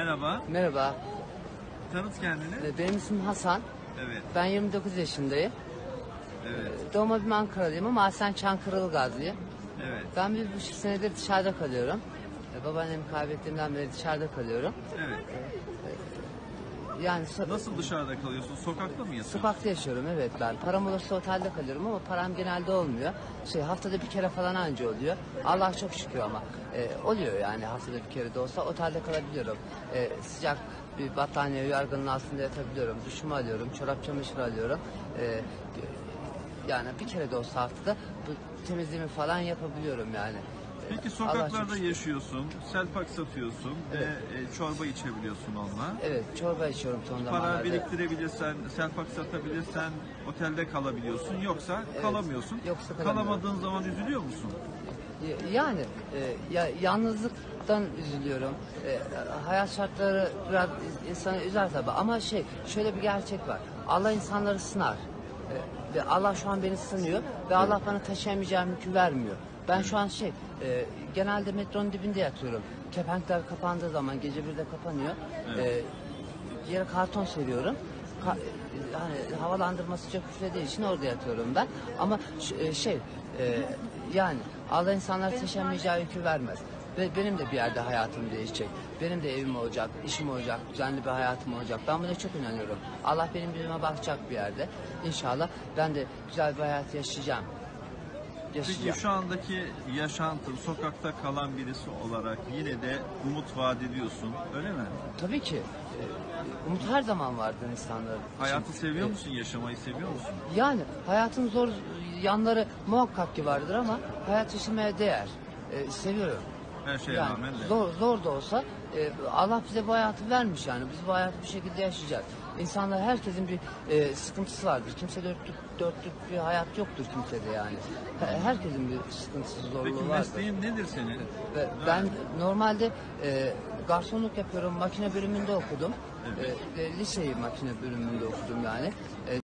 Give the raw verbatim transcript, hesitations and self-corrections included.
Merhaba. Merhaba, Tanıt kendini. e, benim ismim Hasan. Evet. Ben yirmi dokuz yaşındayım. Evet. Doğma büyüme Ankaralıyım ama aslen Çankırılı Gazlıyım. Evet. Ben bir buçuk senedir dışarıda kalıyorum. E, Babaannemi kaybettiğimden beri dışarıda kalıyorum. Evet. Yani so- Nasıl dışarıda kalıyorsun? Sokakta mı yatıyorsun? sokakta yaşıyorum, evet ben. Param olursa otelde kalıyorum ama param genelde olmuyor. Şey, haftada bir kere falan anca oluyor. Allah çok şükür ama e, oluyor yani haftada bir kere de olsa otelde kalabiliyorum. E, sıcak bir battaniye yorganın altında yatabiliyorum. Duşumu alıyorum, çorap çamaşır alıyorum. E, yani bir kere de olsa haftada bu temizliğimi falan yapabiliyorum yani. E, Peki Allah çok sokaklarda şükür. yaşıyorsun, selpak satıyorsun Evet. ve e, çorba içebiliyorsun onunla. Evet, çorba içiyorum son Para zamanlarda. biriktirebilirsen, selpak satabilirsen otelde kalabiliyorsun. Yoksa Evet. kalamıyorsun. Yoksa kalamıyorum. Kalamadığın zaman üzülüyor musun? Yani e, ya, yalnızlıktan üzülüyorum. E, hayat şartları biraz insanı üzer tabii ama şey, şöyle bir gerçek var. Allah insanları sınar. E, ve Allah şu an beni sınıyor ve Allah bana taşıyamayacağım yükü vermiyor. Ben şu an şey, e, genelde metronun dibinde yatıyorum. Kepenkler kapandığı zaman gece birde kapanıyor. Evet. E, yere karton seriyorum. Ka- e, hani havalandırması çok üflediği için orada yatıyorum ben. Ama ş- e, şey, e, yani Allah insanlara taşımayacağı yükü vermez. Ve benim de bir yerde hayatım değişecek. Benim de evim olacak, işim olacak, düzenli bir hayatım olacak. Ben buna çok inanıyorum. Allah benim yüzüme bakacak bir yerde. İnşallah ben de güzel bir hayat yaşayacağım. Yaşayacağım. Peki şu andaki yaşantın sokakta kalan birisi olarak yine de umut vaat ediyorsun, öyle mi? Tabii ki. e, Umut her zaman vardır insanlar için. Hayatı seviyor Evet. musun, yaşamayı seviyor musun? Yani hayatın zor yanları muhakkak ki vardır ama hayat yaşamaya değer. Ee, seviyorum. Her şeye Yani rağmen de. zor, zor da olsa e, Allah bize bu hayatı vermiş yani. Biz bu hayatı bir şekilde yaşayacağız. İnsanlar, herkesin bir e, sıkıntısı vardır. Kimse dörtlük, dörtlük bir hayat yoktur kimsede yani. He- Herkesin bir sıkıntısı, zorluğu Peki vardır. mesleğin nedir senin? Ve ben normalde e, garsonluk yapıyorum. Makine bölümünde okudum. Evet. E, e, liseyi makine bölümünde okudum yani. E,